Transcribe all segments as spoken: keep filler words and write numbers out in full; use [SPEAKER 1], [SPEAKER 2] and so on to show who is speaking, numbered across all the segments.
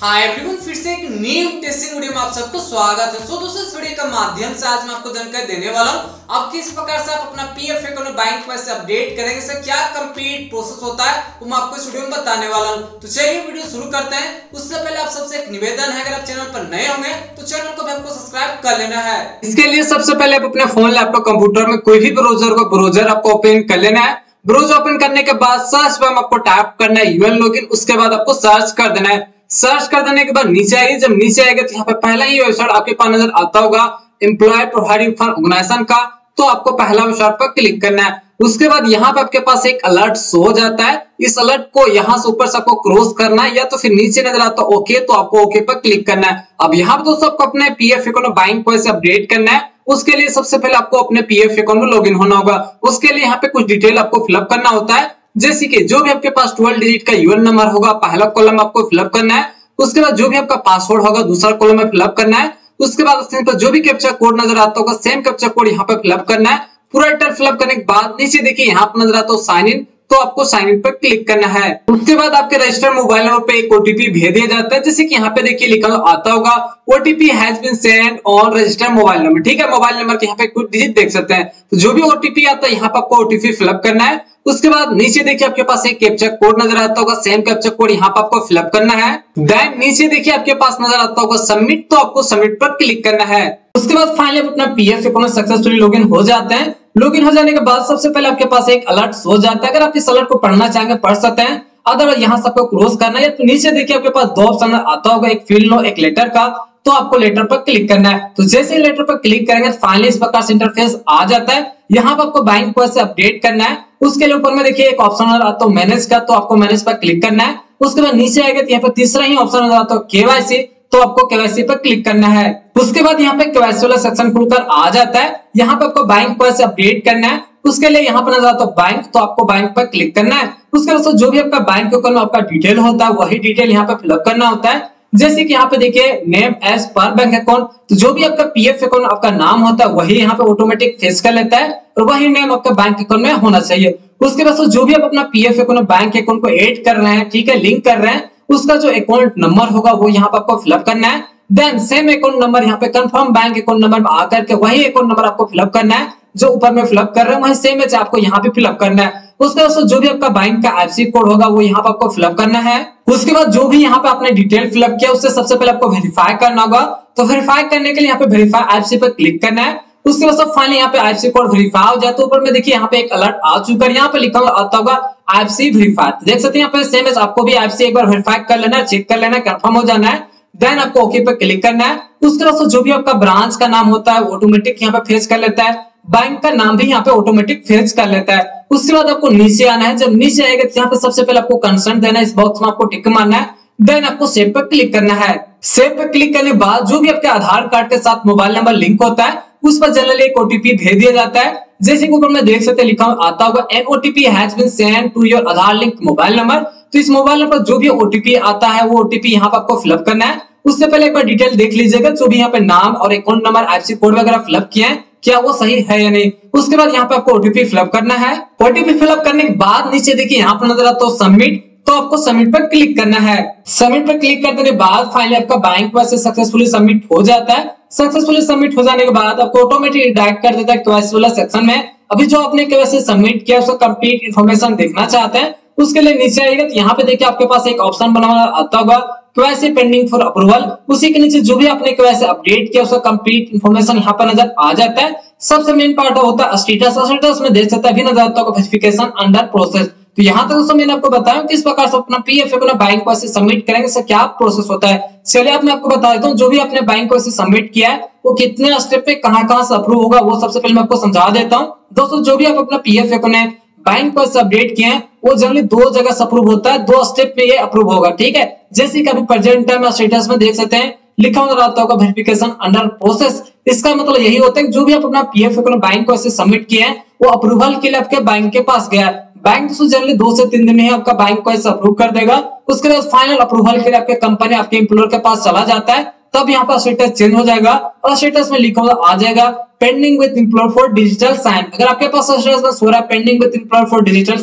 [SPEAKER 1] Hi everyone, फिर से एक न्यू टेस्टिंग वीडियो में आप सबको स्वागत है। सो दोस्तों, इस वीडियो के माध्यम से आज मैं आपको जानकारी देने वाला हूं आप किस प्रकार से आप अपना पीएफ अकाउंट बैंक पैसे अपडेट करेंगे, सर क्या कंप्लीट प्रोसेस होता है वो मैं आपको इस वीडियो में बताने वाला हूं। तो चलिए वीडियो शुरू करते हैं। उससे पहले आप सबसे एक निवेदन है, अगर आप चैनल पर नए होंगे तो चैनल को भी आपको सब्सक्राइब कर लेना है। इसके लिए सबसे पहले आप अपने फोन, लैपटॉप, कंप्यूटर में कोई भी ब्राउजर को ब्राउजर आपको ओपन कर लेना है। ब्राउजर ओपन करने के बाद सर्च पर आपको टाइप करना है यूएल लॉगिन। उसके बाद आपको सर्च कर देना है। सर्च कर देने के बाद नीचे आइए। जब नीचे आएगा तो यहाँ पे पहला ही वेबसाइट आपके पास नजर आता होगा एम्प्लॉय प्रोवाइडिंग फॉर ऑर्गेनाइजेशन का, तो आपको पहला वेबसाइट पर क्लिक करना है। उसके बाद यहाँ पे आपके पास एक अलर्ट शो हो जाता है। इस अलर्ट को यहाँ से ऊपर से आपको क्रॉस करना है या तो फिर नीचे नजर आता है ओके, तो आपको ओके पर क्लिक करना है। अब यहाँ पे दोस्तों आपको अपने पीएफ अकाउंट बैंक पैसे अपडेट करना है। उसके लिए सबसे पहले आपको अपने पीएफ अकाउंट में लॉगिन होना होगा। उसके लिए यहाँ पे कुछ डिटेल आपको फिलअप करना होता है, जैसे कि जो भी आपके पास ट्वेल्व डिजिट का यूएन नंबर होगा पहला कॉलम आपको फिलअप करना है। उसके बाद जो भी आपका पासवर्ड होगा दूसरा कॉलम में फिलअप करना है। उसके बाद स्क्रीन पर जो भी कैप्चा कोड नजर आता होगा सेम कैप्चा कोड यहाँ पे फिलअप करना है। पूरा डिटेल फिलअप करने के बाद नीचे देखिए यहाँ पर नजर आता है साइन इन, तो आपको साइन इन पर क्लिक करना है। उसके बाद आपके रजिस्टर्ड मोबाइल नंबर पे एक ओटीपी भेज दिया जाता है, जैसे कि यहाँ पे देखिए लिखा आता होगा OTP has been send on registered mobile number. ठीक है, मोबाइल नंबर के यहाँ पे कुछ डिजिट देख सकते हैं। तो जो भी ओटीपी आता है यहाँ पे आपको ओटीपी फिलअप करना है। उसके बाद नीचे देखिए आपके पास एक कैप्चा कोड नजर आता होगा, सेम कैप्चा कोड यहाँ पे आपको फिलअप करना है। देन नीचे देखिए आपके पास नजर आता होगा सबमिट, तो आपको सबमिट पर क्लिक करना है। उसके बाद फाइनली अपना पीएफ अकाउंट सक्सेसफुली लॉगिन हो जाते हैं। लॉगिन हो जाने के बाद सबसे पहले आपके पास एक अलर्ट हो जाता है। अगर आप इस अलर्ट को पढ़ना चाहेंगे पढ़ सकते हैं, अदर यहाँ सबको क्रॉस करना है। तो नीचे देखिए आपके पास दो ऑप्शन आता होगा, एक फील्ड नो एक लेटर का, तो आपको लेटर पर क्लिक करना है। तो जैसे ही लेटर पर क्लिक करेंगे फाइनली इस प्रकार से इंटरफेस आ जाता है। यहाँ पर आपको बैंक पैसे अपडेट करना है। उसके लिए ऊपर में देखिए एक ऑप्शन आता है मैनेज का, तो आपको मैनेज पर क्लिक करना है। उसके बाद नीचे आएगा तो यहाँ पर तीसरा ही ऑप्शन आता है केवाईसी, तो आपको केवाईसी पर क्लिक करना है। उसके बाद यहाँ पे केवाईसी वाला सेक्शन खुलकर आ जाता है। यहाँ पे आपको बैंक पैसे अपडेट करना है। उसके लिए यहाँ पर नजर आता है बैंक, तो आपको बैंक पर क्लिक करना है। उसके बाद जो भी आपका बैंक अकाउंट में आपका डिटेल होता है वही डिटेल यहाँ पे फिलअप करना होता है, जैसे कि यहाँ पे देखिए name as per bank account, तो जो भी आपका पीएफ अकाउंट आपका नाम होता है वही यहाँ पे ऑटोमेटिक फेच कर लेता है और वही नेम आपका बैंक अकाउंट में होना चाहिए। उसके बाद जो भी आप अपना पीएफ अकाउंट बैंक अकाउंट को ऐड कर रहे हैं, ठीक है, लिंक कर रहे हैं, उसका जो अकाउंट नंबर होगा वो यहाँ पे आपको फिलअप करना है। देन सेम अकाउंट नंबर यहाँ पे कंफर्म बैंक अकाउंट नंबर में आकर के वही अकाउंट नंबर आपको फिलअप करना है जो ऊपर में फिलअप कर रहे हैं, वही सेम है आपको यहाँ पे फिलअप करना है। उसके बाद जो भी आपका बैंक का आईएफएससी कोड होगा वो यहाँ पे आपको फिलअप करना है। उसके बाद जो भी यहाँ पे आपने डिटेल फिलअप किया उससे सबसे पहले आपको वेरीफाई करना होगा। तो वेरीफाई करने के लिए यहाँ पे वेरीफाई आईएफएससी पर क्लिक करना है। उसके बाद सब फाइनली यहाँ पे आईएफएससी कोड वेरीफाई हो जाए तो ऊपर में देखिए यहाँ पे एक अलर्ट आ चुका है, यहाँ पे लिखा हुआ आता होगा आईएफएससी वेरीफाई। देख सकते हैं यहाँ पे सेम है, आपको भी आईएफएससी एक बार वेरीफाई कर लेना है, चेक कर लेना है, कंफर्म हो जाना है। देन आपको ओके पे क्लिक करना है। उसके बाद जो भी आपका ब्रांच का नाम होता है ऑटोमेटिक यहाँ पे फेच कर लेता है, बैंक का नाम भी यहाँ पे ऑटोमेटिक फेच कर लेता है। उसके बाद आपको नीचे आना है। जब नीचे आएगा तो यहाँ पे सबसे पहले आपको कंसर्न देना है, इस बॉक्स में आपको टिक मारना है। देन आपको सेव पर क्लिक करना है। सेव पर क्लिक करने के बाद जो भी आपके आधार कार्ड के साथ मोबाइल नंबर लिंक होता है उस पर जनरली एक ओटीपी भेज दिया जाता है, जैसे कि ऊपर में देख सकते हैं लिखा आता होगा an OTP has been send to your Aadhaar link mobile number. तो इस मोबाइल नंबर जो भी ओटीपी आता है वो ओटीपी यहाँ पे आपको फिलअप करना है। उससे पहले एक बार डिटेल देख लीजिएगा, जो भी यहाँ पे नाम और अकाउंट नंबर आईएफएससी कोड वगैरह फिलअप किए हैं क्या वो सही है या नहीं। उसके बाद यहाँ पे आपको ओटीपी फिलअप करना है। ओटीपी फिलअप करने के बाद नीचे देखिए यहाँ पर नजर आता है सबमिट, तो आपको सबमिट पर क्लिक करना है। सबमिट पर क्लिक करने के बाद फाइनली आपका बैंक पैसे सक्सेसफुली सबमिट हो जाता है। सक्सेसफुली सबमिट हो जाने के बाद आपको ऑटोमेटिक डायरेक्ट कर देता है केवाईसी वाला सेक्शन में। अभी जो आपने केवाईसी सबमिट किया उसका कंप्लीट इंफॉर्मेशन देखना चाहते हैं, उसके लिए नीचे आएगा तो यहाँ पे देखिए आपके पास एक ऑप्शन बना हुआ आता होगा केवाईसी पेंडिंग फॉर अप्रूवल। उसी के नीचे जो भी आपने केवाईसी अपडेट किया उसका कंप्लीट इंफॉर्मेशन यहाँ पर नजर आ जाता है। सबसे मेन पार्ट होता है स्टेटस। स्टेटस में देख सकते हैं अभी नजर आता होगा वेरिफिकेशन अंडर प्रोसेस। तो यहाँ तक दोस्तों मैंने आपको बताया किस प्रकार से अपना पीएफ अपना बैंक पैसे सबमिट करेंगे, इससे क्या प्रोसेस होता है। चलिए अब मैं आपको बता देता हूँ जो भी आपने बैंक पैसे सबमिट किया है वो कितने स्टेप पे कहाँ कहाँ से अप्रूव होगा वो सबसे पहले मैं आपको समझा देता हूँ। दोस्तों जो भी आप अपना पीएफ अकाउंट बैंक पैसे अपडेट किए हैं वो जनरली दो जगह से अप्रूव होता है, दो स्टेप पे ये अप्रूव होगा, ठीक है। जैसे कि अभी प्रेजेंट टाइम स्टेटस में देख सकते हैं लिखा हुआ रहता होगा वेरिफिकेशन अंडर प्रोसेस। इसका मतलब यही होता है कि जो भी आप अपना पीएफ अकाउंट बैंक पैसे सबमिट किए हैं वो अप्रूवल के लिए आपके बैंक के पास गया है। बैंक दोस्तों जनरली दो से तीन दिन में ही आपका बैंक पैसे अप्रूव कर देगा। उसके बाद फाइनल अप्रूवल के लिए आपके कंपनी आपके एम्प्लॉयर के पास चला जाता है, तब यहाँ पर स्टेटस चेंज हो जाएगा और स्टेटस में लिखा हुआ आ जाएगा pending with employer for digital sign. अगर आपके पास स्टेटस में सो रहा है pending with employer for digital sign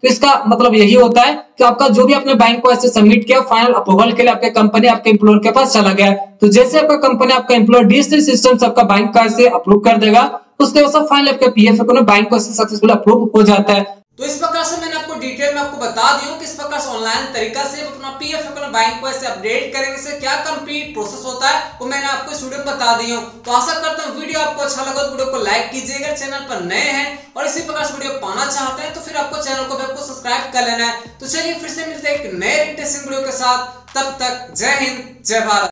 [SPEAKER 2] तो इसका मतलब यही होता है कि आपका जो भी आपने बैंक को ऐसे सबमिट किया फाइनल अप्रूवल के लिए आपके कंपनी आपके एम्प्लॉयर के पास चला गया। तो जैसे आपका कंपनी आपका एम्प्लॉयर डिजिटल सिस्टम से आपका बैंक का ऐसे अप्रूव कर देगा, उसके बाद फाइनल आपके पीएफ अकाउंट बैंक को ऐसे सक्सेसफुल अप्रूव हो जाता है।
[SPEAKER 1] तो इस प्रकार से मैंने आपको डिटेल में आपको बता दी हूं किस प्रकार से ऑनलाइन तरीका से अपना पीएफ अकाउंट बैंक को ऐसे अपडेट करेंगे, से क्या कंप्लीट प्रोसेस होता है वो मैंने आपको इस वीडियो में बता दी हूं। तो आशा करता हूं वीडियो आपको अच्छा लगा तो वीडियो को लाइक कीजिएगा, चैनल पर नए हैं और इसी प्रकार से वीडियो पाना चाहते हैं तो फिर आपको चैनल को आपको सब्सक्राइब कर लेना है। तो चलिए फिर से मिलते हैं एक नए इंटरेस्टिंग वीडियो के साथ, तब तक जय हिंद जय भारत।